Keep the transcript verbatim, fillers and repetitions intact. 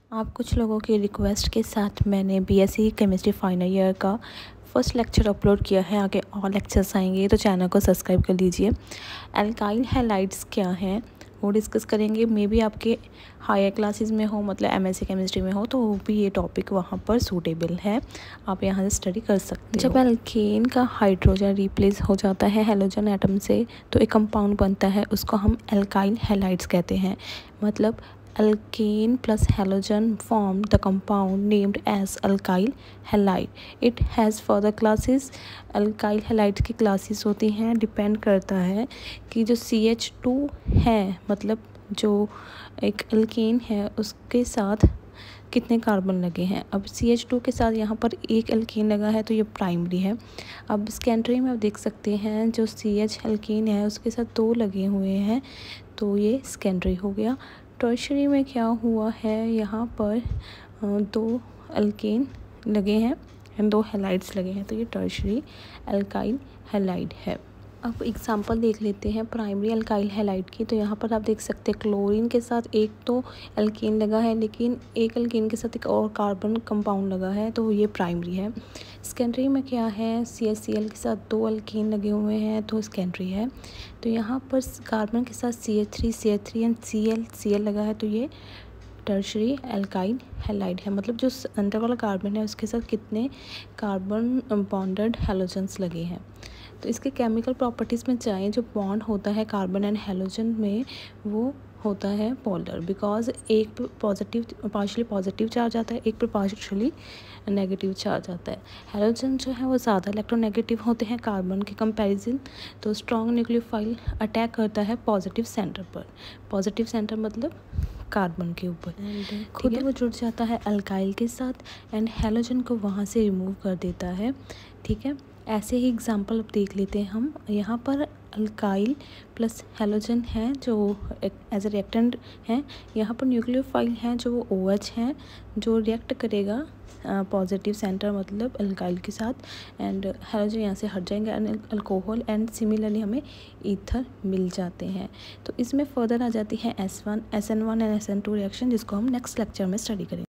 आप कुछ लोगों की रिक्वेस्ट के साथ मैंने बीएससी केमिस्ट्री फाइनल ईयर का फर्स्ट लेक्चर अपलोड किया है। आगे और लेक्चर्स आएंगे तो चैनल को सब्सक्राइब कर लीजिए। एल्काइल हैलाइड्स क्या हैं वो डिस्कस करेंगे। मे बी आपके हायर क्लासेस में हो, मतलब एमएससी केमिस्ट्री में हो, तो वो भी ये टॉपिक वहाँ पर सूटेबल है, आप यहाँ से स्टडी कर सकते हैं। जब एल्केन का हाइड्रोजन रिप्लेस हो जाता है हैलोजन एटम से तो एक कंपाउंड बनता है, उसको हम एल्काइल हैलाइड्स कहते हैं। मतलब alkane plus halogen form the compound named as alkyl halide. It has further classes. alkyl halide की classes होती हैं, डिपेंड करता है कि जो सी एच टू है, मतलब जो एक alkane है उसके साथ कितने कार्बन लगे हैं। अब सी एच टू के साथ यहाँ पर एक एल्केन लगा है तो ये प्राइमरी है। अब सेकेंडरी में आप देख सकते हैं जो सी एच एल्केन है उसके साथ दो लगे हुए हैं तो ये सेकेंडरी हो गया। टर्शरी में क्या हुआ है, यहाँ पर दो एल्केन लगे हैं एंड दो हैलाइड्स लगे हैं तो ये टर्शरी एल्काइल हैलाइड है। अब एग्जांपल देख लेते हैं प्राइमरी एल्काइल हैलाइड की। तो यहाँ पर आप देख सकते हैं क्लोरीन के साथ एक तो एल्केन लगा है, लेकिन एक एल्केन के साथ एक और कार्बन कंपाउंड लगा है तो ये प्राइमरी है। सेकेंडरी में क्या है, सी एच सी एल के साथ दो एल्केन लगे हुए हैं तो सेकेंडरी है। तो यहाँ पर कार्बन के साथ C H three C H three and C L C L लगा है तो ये टर्शरी एल्काइल हैलाइड है। मतलब जो अंदर वाला कार्बन है उसके साथ कितने कार्बन बॉन्डेड हैलोजन्स लगे हैं। तो इसके केमिकल प्रॉपर्टीज़ में जाएँ, जो बॉन्ड होता है कार्बन एंड हैलोजन में वो होता है पोलर, बिकॉज एक पे पॉजिटिव पार्शली पॉजिटिव चार्ज आता है, एक पे पार्शली नेगेटिव चार्ज आता है। हैलोजन जो है वो ज़्यादा इलेक्ट्रोनेगेटिव होते हैं कार्बन के कंपैरिजन। तो स्ट्रॉन्ग न्यूक्लियोफाइल अटैक करता है पॉजिटिव सेंटर पर। पॉजिटिव सेंटर मतलब कार्बन के ऊपर, खुद वो जुड़ जाता है अल्काइल के साथ एंड हैलोजन को वहाँ से रिमूव कर देता है। ठीक है, ऐसे ही एग्जांपल अब देख लेते हैं हम। यहाँ पर अल्काइल प्लस हैलोजन है जो एज ए रिएक्टेंट हैं। यहाँ पर न्यूक्लियोफाइल हैं जो ओ एच हैं जो रिएक्ट करेगा पॉजिटिव सेंटर मतलब अल्काइल के साथ, एंड हैलोजन यहाँ से हट जाएंगे एंड अल्कोहल एंड सिमिलरली हमें ईथर मिल जाते हैं। तो इसमें फर्दर आ जाती है S one S N one and S N two reaction, जिसको हम नेक्स्ट लेक्चर में स्टडी करेंगे।